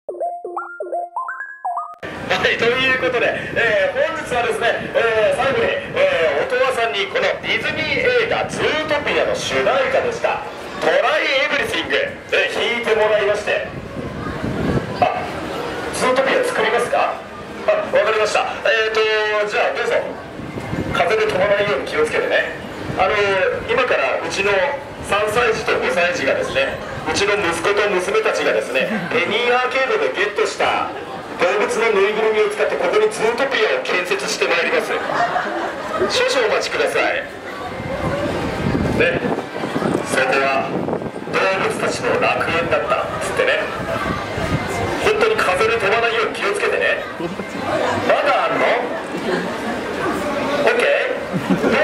はい、ということで、本日はですね、最後に、音羽さんにこのディズニー映画「ズートピア」の主題歌でした「トライエブリシング」弾いてもらいまして、あ、ズートピア作りますか？あ、わかりました。じゃあどうぞ。風で飛ばないように気をつけてね。今からうちの3歳児と5歳児がですね、うちの息子と娘たちがですね、ペニーアーケードでゲットした動物のぬいぐるみを使ってここにズートピアを建設してまいります。少々お待ちくださいね。それでは動物たちの楽園だったっつってね、本当に風で飛ばないように気をつけてね。まだあんの？ OK？ どっから出てくんの？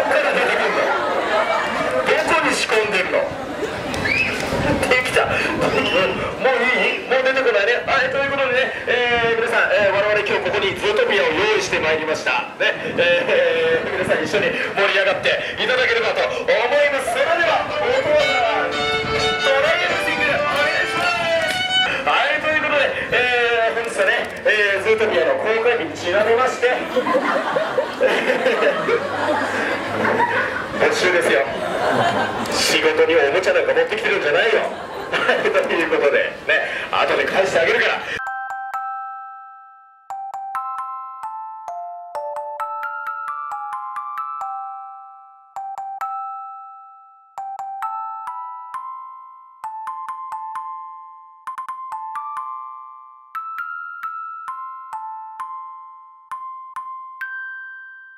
どこに仕込んでんの？できた。もういい？もう出てこないね。はい、ということでね、皆さん、我々今日ここにズートピアを用意してまいりましたね。皆さん一緒に盛り上がっていただければと思います。それではお父さんトライエブリシングお願いします。はい、ということで、本日はね、ズートピアの公開日にちなみまして募集ですよ。仕事におもちゃなんか持ってきてるんじゃないよ。ということでね、後で返してあげるから。